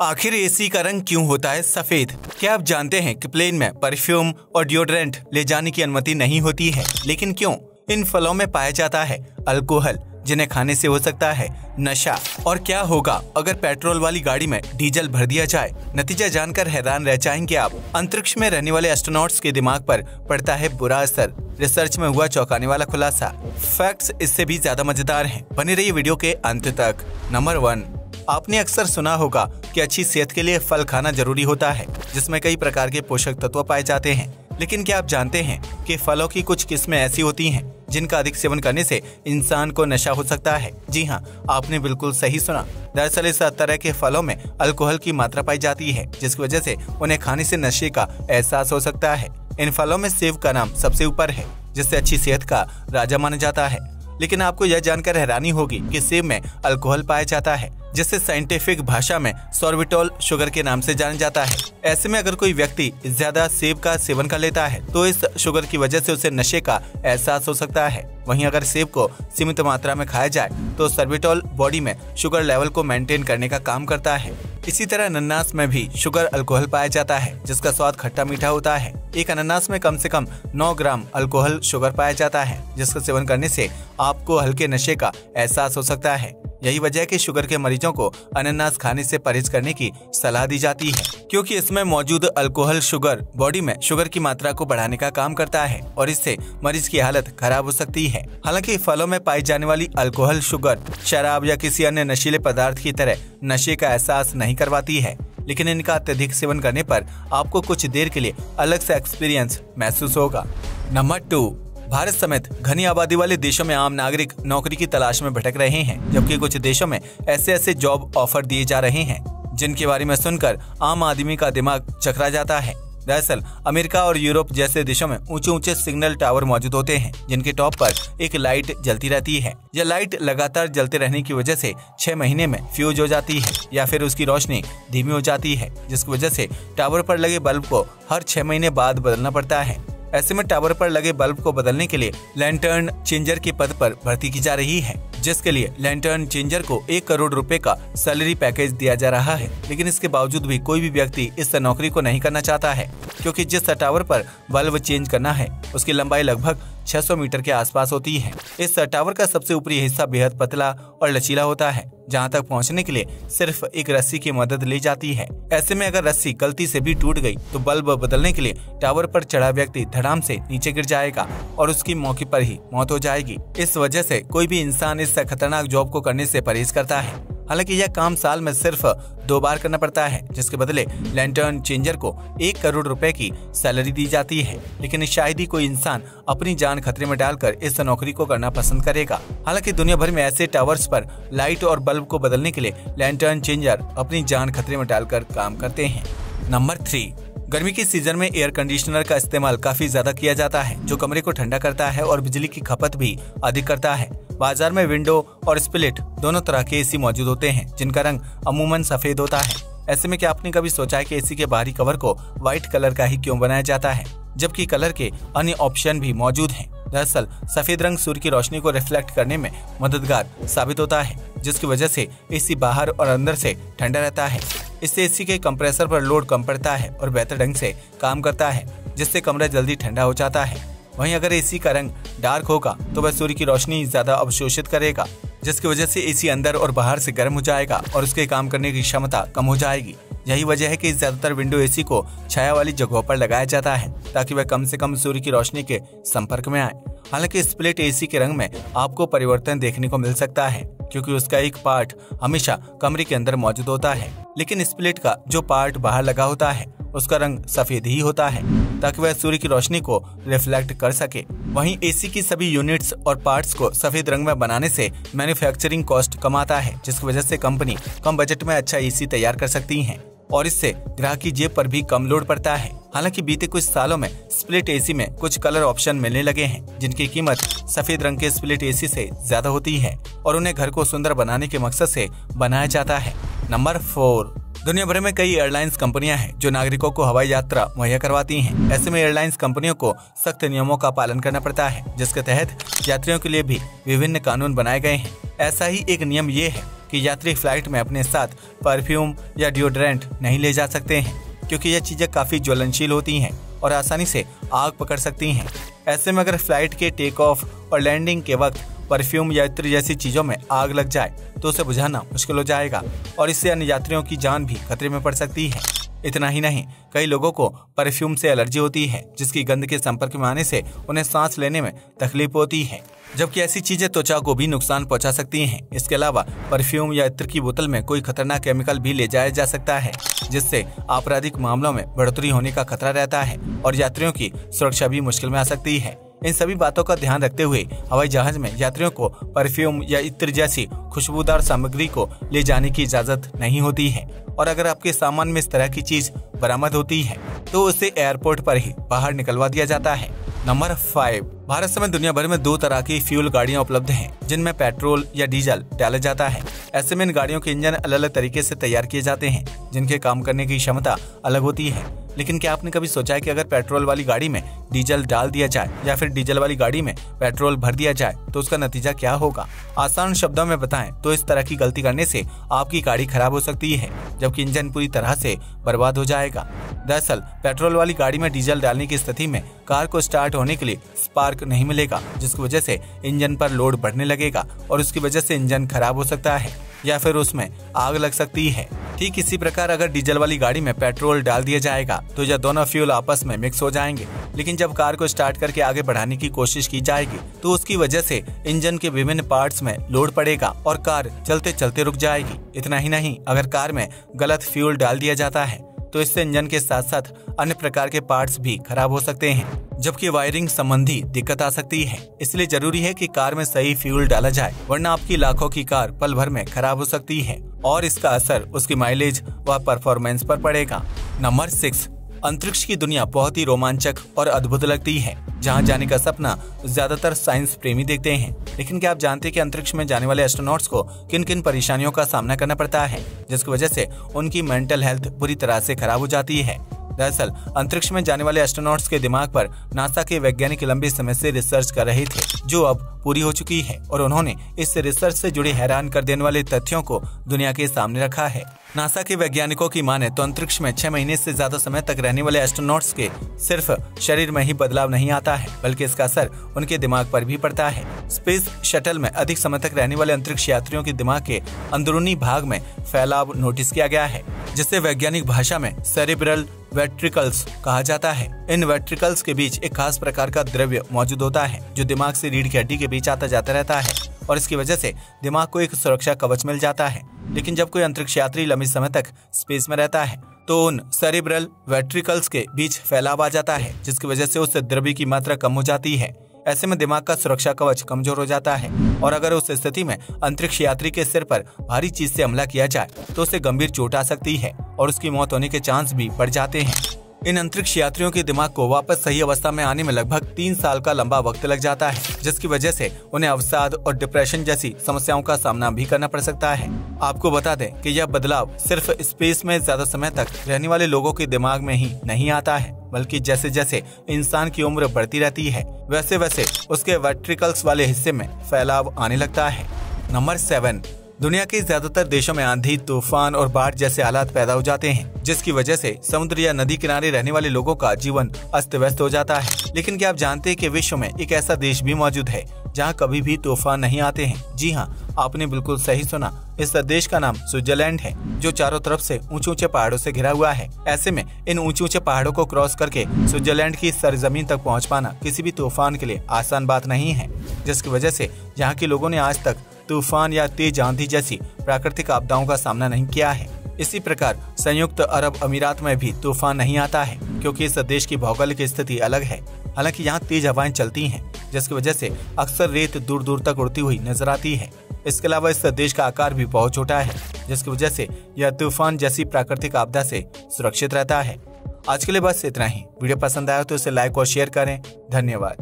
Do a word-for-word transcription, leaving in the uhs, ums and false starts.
आखिर एसी का रंग क्यों होता है सफेद? क्या आप जानते हैं कि प्लेन में परफ्यूम और डिओड्रेंट ले जाने की अनुमति नहीं होती है, लेकिन क्यों? इन फलों में पाया जाता है अल्कोहल, जिन्हें खाने से हो सकता है नशा। और क्या होगा अगर पेट्रोल वाली गाड़ी में डीजल भर दिया जाए? नतीजा जानकर हैरान रह जाएंगे आप। अंतरिक्ष में रहने वाले एस्ट्रोनॉट्स के दिमाग पर पड़ता है बुरा असर। रिसर्च में हुआ चौंकाने वाला खुलासा। फैक्ट्स इससे भी ज्यादा मजेदार हैं। बने रहिए वीडियो के अंत तक। नंबर वन, आपने अक्सर सुना होगा कि अच्छी सेहत के लिए फल खाना जरूरी होता है, जिसमें कई प्रकार के पोषक तत्व पाए जाते हैं। लेकिन क्या आप जानते हैं कि फलों की कुछ किस्में ऐसी होती हैं जिनका अधिक सेवन करने से इंसान को नशा हो सकता है? जी हाँ, आपने बिल्कुल सही सुना। दरअसल इस तरह के फलों में अल्कोहल की मात्रा पाई जाती है, जिसकी वजह से उन्हें खाने से नशे का एहसास हो सकता है। इन फलों में सेब का नाम सबसे ऊपर है, जिससे अच्छी सेहत का राजा माना जाता है। लेकिन आपको यह जानकर हैरानी होगी कि सेब में अल्कोहल पाया जाता है, जिसे साइंटिफिक भाषा में सॉर्बिटॉल शुगर के नाम से जाना जाता है। ऐसे में अगर कोई व्यक्ति ज्यादा सेब का सेवन कर लेता है तो इस शुगर की वजह से उसे नशे का एहसास हो सकता है। वहीं अगर सेब को सीमित मात्रा में खाया जाए तो सॉर्बिटॉल बॉडी में शुगर लेवल को मेंटेन करने का काम करता है। इसी तरह अनानास में भी शुगर अल्कोहल पाया जाता है, जिसका स्वाद खट्टा मीठा होता है। एक अनानास में कम से कम नौ ग्राम अल्कोहल शुगर पाया जाता है, जिसका सेवन करने से आपको हल्के नशे का एहसास हो सकता है। यही वजह है कि शुगर के मरीजों को अनानास खाने से परहेज करने की सलाह दी जाती है, क्योंकि इसमें मौजूद अल्कोहल शुगर बॉडी में शुगर की मात्रा को बढ़ाने का काम करता है और इससे मरीज की हालत खराब हो सकती है। हालांकि फलों में पाई जाने वाली अल्कोहल शुगर शराब या किसी अन्य नशीले पदार्थ की तरह नशे का एहसास नहीं करवाती है, लेकिन इनका अत्यधिक सेवन करने पर आपको कुछ देर के लिए अलग सा एक्सपीरियंस महसूस होगा। नंबर टू, भारत समेत घनी आबादी वाले देशों में आम नागरिक नौकरी की तलाश में भटक रहे हैं, जबकि कुछ देशों में ऐसे ऐसे जॉब ऑफर दिए जा रहे हैं जिनके बारे में सुनकर आम आदमी का दिमाग चकरा जाता है। दरअसल अमेरिका और यूरोप जैसे देशों में ऊंचे ऊंचे सिग्नल टावर मौजूद होते हैं, जिनके टॉप पर एक लाइट जलती रहती है। यह लाइट लगातार जलते रहने की वजह से छह महीने में फ्यूज हो जाती है या फिर उसकी रोशनी धीमी हो जाती है, जिसकी वजह से टावर पर लगे बल्ब को हर छह महीने बाद बदलना पड़ता है। ऐसे में टावर पर लगे बल्ब को बदलने के लिए लैंटर्न चेंजर के पद पर भर्ती की जा रही है, जिसके लिए लैंटर्न चेंजर को एक करोड़ रुपए का सैलरी पैकेज दिया जा रहा है। लेकिन इसके बावजूद भी कोई भी व्यक्ति इस नौकरी को नहीं करना चाहता है, क्योंकि जिस टावर पर बल्ब चेंज करना है उसकी लंबाई लगभग छह सौ मीटर के आसपास होती है। इस टावर का सबसे ऊपरी हिस्सा बेहद पतला और लचीला होता है, जहां तक पहुंचने के लिए सिर्फ एक रस्सी की मदद ली जाती है। ऐसे में अगर रस्सी गलती से भी टूट गई तो बल्ब बदलने के लिए टावर पर चढ़ा व्यक्ति धड़ाम से नीचे गिर जाएगा और उसकी मौके पर ही मौत हो जाएगी। इस वजह से कोई भी इंसान इस खतरनाक जॉब को करने से परहेज करता है। हालांकि यह काम साल में सिर्फ दो बार करना पड़ता है, जिसके बदले लैंटर्न चेंजर को एक करोड़ रुपए की सैलरी दी जाती है। लेकिन शायद ही कोई इंसान अपनी जान खतरे में डालकर इस नौकरी को करना पसंद करेगा। हालांकि दुनिया भर में ऐसे टावर्स पर लाइट और बल्ब को बदलने के लिए लैंटर्न चेंजर अपनी जान खतरे में डालकर काम करते हैं। नंबर थ्री, गर्मी के सीजन में एयर कंडीशनर का इस्तेमाल काफी ज्यादा किया जाता है, जो कमरे को ठंडा करता है और बिजली की खपत भी अधिक करता है। बाजार में विंडो और स्प्लिट दोनों तरह के एसी मौजूद होते हैं, जिनका रंग अमूमन सफेद होता है। ऐसे में क्या आपने कभी सोचा है कि एसी के बाहरी कवर को व्हाइट कलर का ही क्यों बनाया जाता है, जबकि कलर के अन्य ऑप्शन भी मौजूद हैं? दरअसल सफेद रंग सूर्य की रोशनी को रिफ्लेक्ट करने में मददगार साबित होता है, जिसकी वजह से एसी बाहर और अंदर से ठंडा रहता है। इससे एसी के कंप्रेसर पर लोड कम पड़ता है और बेहतर ढंग से काम करता है, जिससे कमरा जल्दी ठंडा हो जाता है। वहीं अगर एसी का रंग डार्क होगा तो वह सूर्य की रोशनी ज्यादा अवशोषित करेगा, जिसकी वजह से एसी अंदर और बाहर से गर्म हो जाएगा और उसके काम करने की क्षमता कम हो जाएगी। यही वजह है कि ज्यादातर विंडो एसी को छाया वाली जगहों पर लगाया जाता है, ताकि वह कम से कम सूर्य की रोशनी के संपर्क में आए। हालांकि स्प्लिट एसी के रंग में आपको परिवर्तन देखने को मिल सकता है, क्योंकि उसका एक पार्ट हमेशा कमरे के अंदर मौजूद होता है, लेकिन स्प्लिट का जो पार्ट बाहर लगा होता है उसका रंग सफेद ही होता है, ताकि वह सूर्य की रोशनी को रिफ्लेक्ट कर सके। वहीं एसी की सभी यूनिट्स और पार्ट्स को सफेद रंग में बनाने से मैन्युफैक्चरिंग कॉस्ट कम आता है, जिसकी वजह से कंपनी कम बजट में अच्छा एसी तैयार कर सकती है और इससे ग्राहक की जेब पर भी कम लोड पड़ता है। हालांकि बीते कुछ सालों में स्प्लिट एसी में कुछ कलर ऑप्शन मिलने लगे हैं, जिनकी कीमत सफेद रंग के स्प्लिट एसी से ज्यादा होती है और उन्हें घर को सुंदर बनाने के मकसद से बनाया जाता है। नंबर फोर, दुनिया भर में कई एयरलाइंस कंपनियां हैं जो नागरिकों को हवाई यात्रा मुहैया करवाती हैं। ऐसे में एयरलाइंस कंपनियों को सख्त नियमों का पालन करना पड़ता है, जिसके तहत यात्रियों के लिए भी विभिन्न कानून बनाए गए हैं। ऐसा ही एक नियम ये है कि यात्री फ्लाइट में अपने साथ परफ्यूम या डिओड्रेंट नहीं ले जा सकते हैं, क्योंकि यह चीजें काफी ज्वलनशील होती हैं और आसानी से आग पकड़ सकती हैं। ऐसे में अगर फ्लाइट के टेक ऑफ और लैंडिंग के वक्त परफ्यूम या इत्र जैसी चीजों में आग लग जाए तो उसे बुझाना मुश्किल हो जाएगा और इससे अन्य यात्रियों की जान भी खतरे में पड़ सकती है। इतना ही नहीं, कई लोगों को परफ्यूम से एलर्जी होती है, जिसकी गंध के संपर्क में आने से उन्हें सांस लेने में तकलीफ होती है, जबकि ऐसी चीजें त्वचा को भी नुकसान पहुंचा सकती हैं। इसके अलावा परफ्यूम या इत्र की बोतल में कोई खतरनाक केमिकल भी ले जाया जा सकता है, जिससे आपराधिक मामलों में बढ़ोतरी होने का खतरा रहता है और यात्रियों की सुरक्षा भी मुश्किल में आ सकती है। इन सभी बातों का ध्यान रखते हुए हवाई जहाज में यात्रियों को परफ्यूम या इत्र जैसी खुशबूदार सामग्री को ले जाने की इजाजत नहीं होती है और अगर आपके सामान में इस तरह की चीज बरामद होती है तो उसे एयरपोर्ट पर ही बाहर निकलवा दिया जाता है। नंबर फाइव, भारत समेत दुनिया भर में दो तरह की फ्यूल गाड़ियां उपलब्ध हैं, जिनमें पेट्रोल या डीजल डाला जाता है। ऐसे में इन गाड़ियों के इंजन अलग अलग तरीके से तैयार किए जाते हैं, जिनके काम करने की क्षमता अलग होती है। लेकिन क्या आपने कभी सोचा है कि अगर पेट्रोल वाली गाड़ी में डीजल डाल दिया जाए या फिर डीजल वाली गाड़ी में पेट्रोल भर दिया जाए तो उसका नतीजा क्या होगा? आसान शब्दों में बताएं तो इस तरह की गलती करने से आपकी गाड़ी खराब हो सकती है, जबकि इंजन पूरी तरह से बर्बाद हो जाएगा। दरअसल पेट्रोल वाली गाड़ी में डीजल डालने की स्थिति में कार को स्टार्ट होने के लिए स्पार्क नहीं मिलेगा, जिसकी वजह से इंजन पर लोड बढ़ने लगेगा और उसकी वजह से इंजन खराब हो सकता है या फिर उसमें आग लग सकती है। ठीक इसी प्रकार अगर डीजल वाली गाड़ी में पेट्रोल डाल दिया जाएगा तो यह दोनों फ्यूल आपस में मिक्स हो जाएंगे, लेकिन जब कार को स्टार्ट करके आगे बढ़ाने की कोशिश की जाएगी तो उसकी वजह से इंजन के विभिन्न पार्ट्स में लोड पड़ेगा और कार चलते चलते रुक जाएगी। इतना ही नहीं, अगर कार में गलत फ्यूल डाल दिया जाता है तो इससे इंजन के साथ साथ अन्य प्रकार के पार्ट्स भी खराब हो सकते हैं, जबकि वायरिंग संबंधी दिक्कत आ सकती है। इसलिए जरूरी है कि कार में सही फ्यूल डाला जाए, वरना आपकी लाखों की कार पल भर में खराब हो सकती है और इसका असर उसकी माइलेज व परफॉर्मेंस पर पड़ेगा। नंबर सिक्स, अंतरिक्ष की दुनिया बहुत ही रोमांचक और अद्भुत लगती है, जहां जाने का सपना ज्यादातर साइंस प्रेमी देखते हैं। लेकिन क्या आप जानते हैं कि अंतरिक्ष में जाने वाले एस्ट्रोनॉट्स को किन किन परेशानियों का सामना करना पड़ता है, जिसकी वजह से उनकी मेंटल हेल्थ बुरी तरह से खराब हो जाती है? दरअसल अंतरिक्ष में जाने वाले एस्ट्रोनॉट्स के दिमाग पर नासा के वैज्ञानिक लंबे समय से रिसर्च कर रहे थे, जो अब पूरी हो चुकी है और उन्होंने इस रिसर्च से जुड़े हैरान कर देने वाले तथ्यों को दुनिया के सामने रखा है। नासा के वैज्ञानिकों की माने तो अंतरिक्ष में छह महीने से ज्यादा समय तक रहने वाले एस्ट्रोनॉट्स के सिर्फ शरीर में ही बदलाव नहीं आता है, बल्कि इसका असर उनके दिमाग पर भी पड़ता है। स्पेस शटल में अधिक समय तक रहने वाले अंतरिक्ष यात्रियों के दिमाग के अंदरूनी भाग में फैलाव नोटिस किया गया है, जिसे वैज्ञानिक भाषा में सेरेब्रल वेट्रिकल्स कहा जाता है। इन वेट्रिकल्स के बीच एक खास प्रकार का द्रव्य मौजूद होता है, जो दिमाग से रीढ़ की हड्डी के बीच आता जाता रहता है और इसकी वजह से दिमाग को एक सुरक्षा कवच मिल जाता है। लेकिन जब कोई अंतरिक्ष यात्री लंबे समय तक स्पेस में रहता है तो उन सेरेब्रल वेट्रिकल्स के बीच फैलाव आ जाता है, जिसकी वजह से उस द्रव्य की मात्रा कम हो जाती है। ऐसे में दिमाग का सुरक्षा कवच कमजोर हो जाता है और अगर उस स्थिति में अंतरिक्ष यात्री के सिर पर भारी चीज से हमला किया जाए तो उसे गंभीर चोट आ सकती है और उसकी मौत होने के चांस भी बढ़ जाते हैं। इन अंतरिक्ष यात्रियों के दिमाग को वापस सही अवस्था में आने में लगभग तीन साल का लंबा वक्त लग जाता है, जिसकी वजह से उन्हें अवसाद और डिप्रेशन जैसी समस्याओं का सामना भी करना पड़ सकता है। आपको बता दें कि यह बदलाव सिर्फ स्पेस में ज्यादा समय तक रहने वाले लोगों के दिमाग में ही नहीं आता है, बल्कि जैसे जैसे इंसान की उम्र बढ़ती रहती है वैसे वैसे उसके वेट्रिकल्स वाले हिस्से में फैलाव आने लगता है। नंबर सेवन, दुनिया के ज्यादातर देशों में आंधी, तूफान और बाढ़ जैसे हालात पैदा हो जाते हैं, जिसकी वजह से समुद्र या नदी किनारे रहने वाले लोगों का जीवन अस्त व्यस्त हो जाता है। लेकिन क्या आप जानते हैं कि विश्व में एक ऐसा देश भी मौजूद है जहां कभी भी तूफान नहीं आते हैं? जी हाँ, आपने बिल्कुल सही सुना। इस देश का नाम स्विट्जरलैंड है, जो चारों तरफ से ऊंचे ऊंचे पहाड़ों से घिरा हुआ है। ऐसे में इन ऊंचे ऊंचे पहाड़ों को क्रॉस करके स्विट्जरलैंड की सरजमीन तक पहुँच पाना किसी भी तूफान के लिए आसान बात नहीं है, जिसकी वजह से यहाँ के लोगों ने आज तक तूफान या तेज आंधी जैसी प्राकृतिक आपदाओं का सामना नहीं किया है। इसी प्रकार संयुक्त अरब अमीरात में भी तूफान नहीं आता है, क्योंकि इस देश की भौगोलिक स्थिति अलग है। हालांकि यहाँ तेज हवाएं चलती हैं, जिसकी वजह से अक्सर रेत दूर दूर तक उड़ती हुई नजर आती है। इसके अलावा इस देश का आकार भी बहुत छोटा है, जिसकी वजह से यह तूफान जैसी प्राकृतिक आपदा से सुरक्षित रहता है। आज के लिए बस इतना ही। वीडियो पसंद आया तो इसे लाइक और शेयर करें। धन्यवाद।